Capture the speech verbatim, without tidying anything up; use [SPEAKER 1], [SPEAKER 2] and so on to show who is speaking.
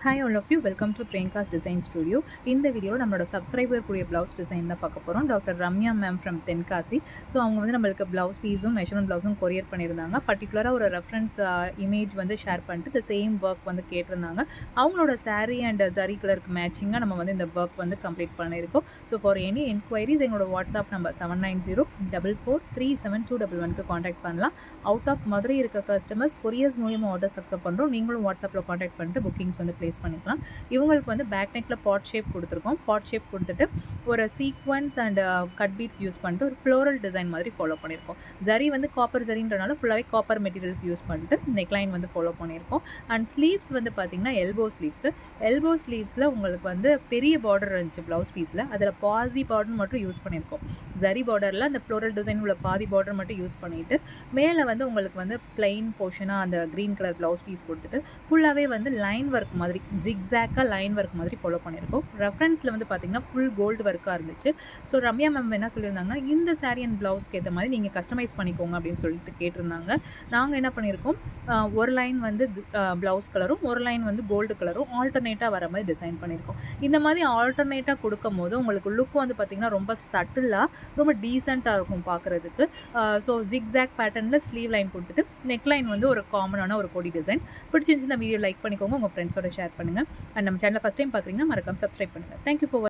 [SPEAKER 1] Hi all of you, welcome to Priyanka's Design Studio. இந்த வீடியோவில் நம்மளோட சப்ஸ்கிரைபர் கூடிய ப்ளவுஸ் டிசைன் தான் பார்க்க போகிறோம். Doctor Ramya ma'am from Tenkasi. So அவங்க வந்து நம்மளுக்கு ப்ளவுஸ் பீஸும் மெஷர்மெண்ட் ப்ளவுஸும் கொரியர் பண்ணியிருந்தாங்க. பர்டிகுலராக ஒரு ரெஃபரன்ஸ் இமேஜ் வந்து ஷேர் பண்ணிட்டு இந்த சேம் ஒர்க் வந்து கேட்டிருந்தாங்க. அவங்களோட சாரீ அண்ட் ஜரி கலருக்கு மேட்சிங்காக நம்ம வந்து இந்த ஒர்க் வந்து கம்ப்ளீட் பண்ணியிருக்கோம். ஸோ ஃபார் எனி என்கொயரிஸ் எங்களோட WhatsApp number seven nine zero double four three seven two double ஒனுக்கு காண்டாக்ட் பண்ணலாம். அவுட் ஆஃப் மதுரை இருக்க கஸ்டமர்ஸ் கொரியர்ஸ் மூலியமாக ஆர்டர்ஸ் அக்செப்ட் பண்ணுறோம். நீங்களும் வாட்ஸ்அப்பில் காண்டாக்ட் பண்ணிட்டு புக்கிங்ஸ் வந்து ப்ளேஸ் பண்ணிக்கலாம். இவங்களுக்கு வந்து பேக் நெக்கில் பாட் ஷேப் கொடுத்துருக்கோம். பாட் ஷேப் கொடுத்துட்டு ஒரு sequence and cut beads use பண்ணிட்டு ஒரு ஃப்ளோரல் டிசைன் மாதிரி ஃபாலோ பண்ணியிருக்கோம். ஜரி வந்து காப்பர் ஜரின்றனால ஃபுல்லாகவே காப்பர் மெட்டீரியல்ஸ் யூஸ் பண்ணிட்டு நெக்லைன் வந்து ஃபாலோ பண்ணியிருக்கோம். அண்ட் ஸ்லீவ்ஸ் வந்து பார்த்திங்கன்னா எல்போ ஸ்லீவ்ஸு எல்போ ஸ்லீவ்ஸில் உங்களுக்கு வந்து பெரிய பார்டர் இருந்துச்சு ப்ளவுஸ் பீஸில். அதில் பாதி பார்டர் மட்டும் யூஸ் பண்ணியிருக்கோம். ஜரி பார்டரில் அந்த ஃப்ளோரல் டிசைன் உள்ள பாதி பார்டர் மட்டும் யூஸ் பண்ணிவிட்டு மேலே வந்து உங்களுக்கு வந்து பிளெயின் போர்ஷனாக அந்த க்ரீன் கலர் ப்ளவுஸ் பீஸ் கொடுத்துட்டு ஃபுல்லாகவே வந்து லைன் ஒர்க் மாதிரி ஜிக்ஸாக்காக லைன் ஒர்க் மாதிரி ஃபாலோ பண்ணியிருக்கோம். ரெஃபரன்ஸில் வந்து பார்த்திங்கன்னா ஃபுல் கோல்டு ஒர்க்காக இருந்துச்சு. ஸோ ரம்யா மேம் என்ன சொல்லியிருந்தாங்கன்னா, இந்த சாரீ அண்ட் ப்ளவுஸ்க்கு ஏற்ற மாதிரி நீங்கள் கஸ்டமைஸ் பண்ணிக்கோங்க அப்படின்னு சொல்லிட்டு கேட்டிருந்தாங்க. நாங்கள் என்ன பண்ணியிருக்கோம், ஒரு லைன் வந்து ப்ளவுஸ் கலரும் ஒரு லைன் வந்து கோல்டு கலரும் ஆல்டர்னேட்டாக வர மாதிரி டிசைன் பண்ணியிருக்கோம். இந்த மாதிரி ஆல்டர்னேட்டாக கொடுக்கும் போது உங்களுக்கு லுக் வந்து பார்த்திங்கன்னா ரொம்ப சட்டிலாக ரொம்ப டீசெண்டாக இருக்கும் பார்க்குறதுக்கு. ஸோ ஜிக்ஸாக் பேட்டர்னில் ஸ்லீவ் லைன் கொடுத்துட்டு நெக் லைன் வந்து ஒரு காமனான ஒரு கொடி டிசைன். பிடிச்சிருந்துச்சு இந்த வீடியோ லைக் பண்ணிக்கோங்க, உங்கள் ஃப்ரெண்ட்ஸோட ஷேர் பண்ணுங்கள். அண்ட் நம்ம சேனலை ஃபஸ்ட் டைம் பார்க்குறீங்கன்னா மறக்காம சப்ஸ்கிரைப் பண்ணுங்கள். Thank you for